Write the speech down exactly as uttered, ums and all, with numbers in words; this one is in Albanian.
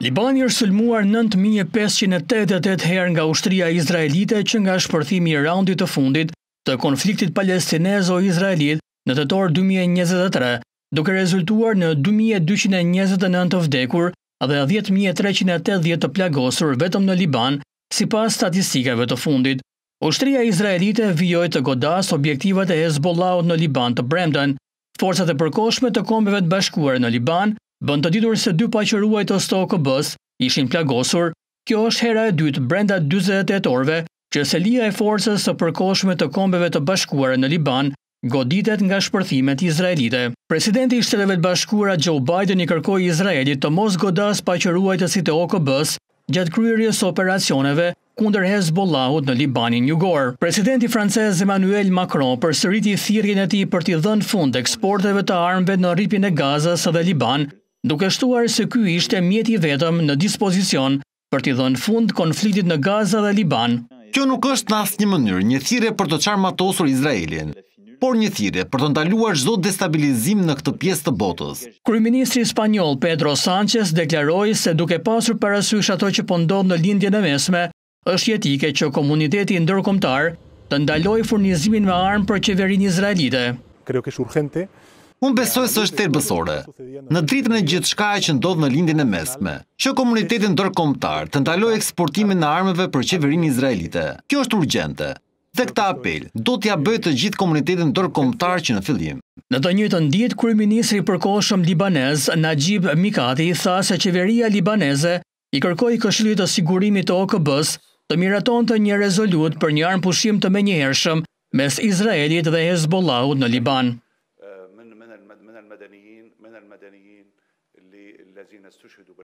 Libani është sulmuar nëntë mijë e pesëqind e tetëdhjetë e tetë herë nga ushtria izraelite që nga shpërthimi i raundit të fundit të konfliktit palestinez o izraelit në tetor dy mijë e njëzet e tre, duke rezultuar në dy mijë e dyqind e njëzet e nëntë të vdekur dhe dhjetë mijë e treqind e tetëdhjetë të plagosur vetëm në Liban, sipas statistikave të fundit. Ushtria izraelite vijoi të godas objektivat e Hezbollahut në Liban të bremten. Forcat e përkohshme të Kombeve të Bashkuara në Liban bën të ditur se dy paqëruajtës të O K B-s ishin plagosur. Kjo është hera e dytë brenda dyzet e tetë orëve që selia e forcës së përkohshme të Kombeve të Bashkuara në Liban goditet nga shpërthimet izraelite. Presidenti i Shtetet e Bashkuara Joe Biden i kërkoi Izraelit të mos godas paqëruajtësit e O K B-s gjatë kryerjes së operacioneve kundër Hezbollahut në Libanin jugor. Presidenti francez Emmanuel Macron përsëriti thirrjen e tij për t'i dhënë fund eksporteve të armëve në rripin e Gazas dhe Liban, duke shtuar se ky ishte mjeti vetëm në dispozicion për t'i dhënë fund konfliktit në Gaza dhe Liban. Kjo nuk është në asnjë mënyrë një thirrje për të çarmatosur Izraelin, por një thirrje për të ndaluar çdo destabilizim në këtë pjesë të botës. Kryeministri spanjoll Pedro Sánchez deklaroi se duke pasur parasysh ato që po ndodh në lindjen e mesme, është jetike që komuniteti ndërkombëtar të ndalojë furnizimin me armë për qeverinë izraelite. Creo que es urgente. Unë besoj se është thelbësore, në dritën e gjithçkaje që ndodh në lindjen e mesme, që komuniteti ndërkombëtar të ndalojë eksportimin e armëve për qeverinë izraelite. Kjo është urgjente. Dhe këtë apel do t'ja bëj të gjithë komunitetin ndërkombëtar që në fillim. Në të njëjtën ditë, kryeministri i përkohshëm libanez Najib Mikati tha se qeveria libaneze i kërkoi Këshillit të Sigurimit të O K B-s të miratonte një rezolut për një armëpushim të menjëhershëm mes Izraelit dhe Hezbollahut në Liban.